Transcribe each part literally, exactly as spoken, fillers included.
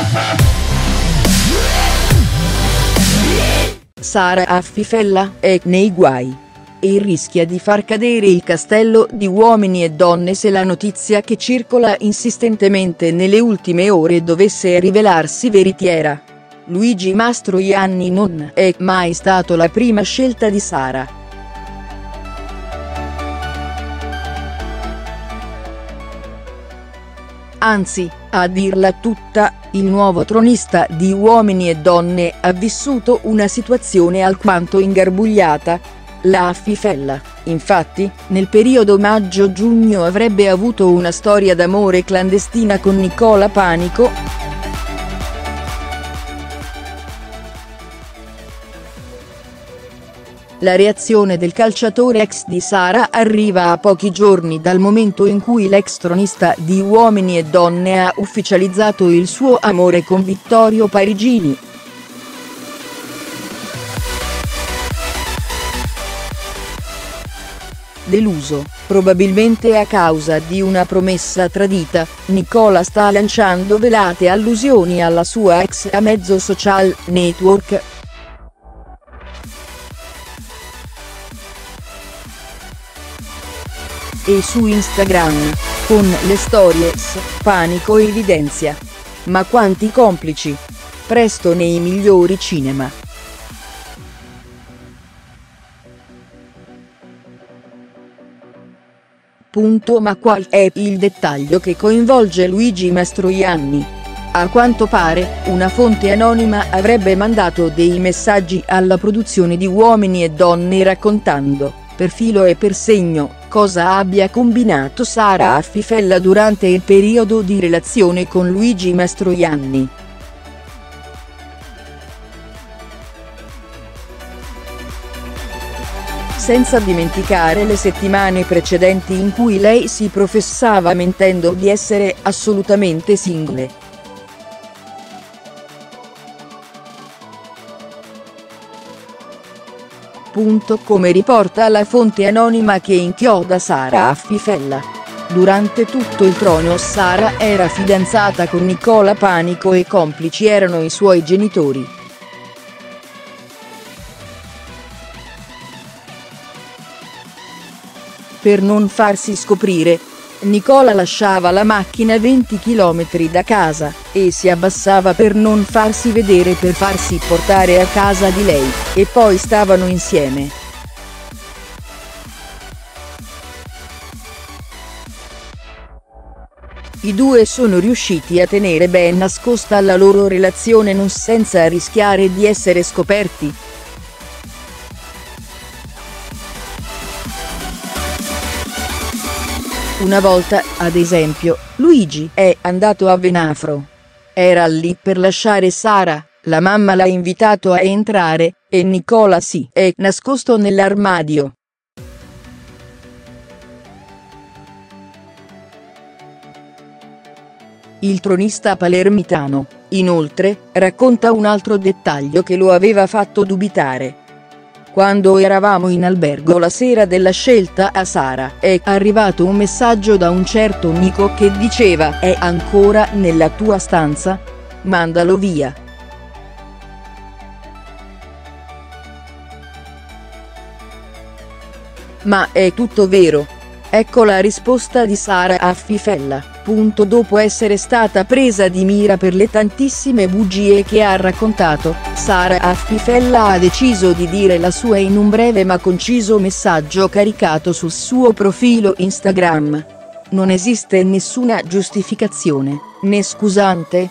Sara Affifella è nei guai e rischia di far cadere il castello di Uomini e Donne se la notizia che circola insistentemente nelle ultime ore dovesse rivelarsi veritiera. Luigi Mastroianni non è mai stato la prima scelta di Sara. Anzi, a dirla tutta, il nuovo tronista di Uomini e Donne ha vissuto una situazione alquanto ingarbugliata. La Affifella, infatti, nel periodo maggio-giugno avrebbe avuto una storia d'amore clandestina con Nicola Panico. La reazione del calciatore ex di Sara arriva a pochi giorni dal momento in cui l'ex tronista di Uomini e Donne ha ufficializzato il suo amore con Vittorio Parigini. Deluso, probabilmente a causa di una promessa tradita, Nicola sta lanciando velate allusioni alla sua ex a mezzo social network. E su Instagram, con le stories, Panico evidenzia: "Ma quanti complici! Presto nei migliori cinema". Punto ma qual è il dettaglio che coinvolge Luigi Mastroianni? A quanto pare, una fonte anonima avrebbe mandato dei messaggi alla produzione di Uomini e Donne raccontando, per filo e per segno, cosa abbia combinato Sara Affifella durante il periodo di relazione con Luigi Mastroianni. Senza dimenticare le settimane precedenti in cui lei si professava mentendo di essere assolutamente single. Punto come riporta la fonte anonima che inchioda Sara Affifella. Durante tutto il trono Sara era fidanzata con Nicola Panico e complici erano i suoi genitori. Per non farsi scoprire, Nicola lasciava la macchina venti chilometri da casa, e si abbassava per non farsi vedere per farsi portare a casa di lei, e poi stavano insieme. I due sono riusciti a tenere ben nascosta la loro relazione non senza rischiare di essere scoperti. Una volta, ad esempio, Luigi è andato a Venafro. Era lì per lasciare Sara, la mamma l'ha invitato a entrare, e Nicola si è nascosto nell'armadio. Il tronista palermitano, inoltre, racconta un altro dettaglio che lo aveva fatto dubitare. Quando eravamo in albergo la sera della scelta a Sara, è arrivato un messaggio da un certo Nico che diceva: "È ancora nella tua stanza? Mandalo via". Ma è tutto vero? Ecco la risposta di Sara Affifella. Punto dopo essere stata presa di mira per le tantissime bugie che ha raccontato, Sara Affifella ha deciso di dire la sua in un breve ma conciso messaggio caricato sul suo profilo Instagram. Non esiste nessuna giustificazione, né scusante.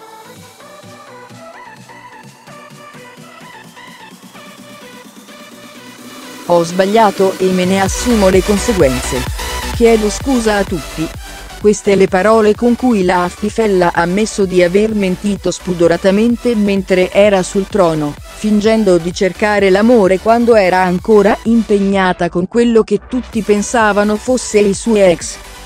Ho sbagliato e me ne assumo le conseguenze. Chiedo scusa a tutti. Queste le parole con cui la Affifella ha ammesso di aver mentito spudoratamente mentre era sul trono, fingendo di cercare l'amore quando era ancora impegnata con quello che tutti pensavano fosse il suo ex.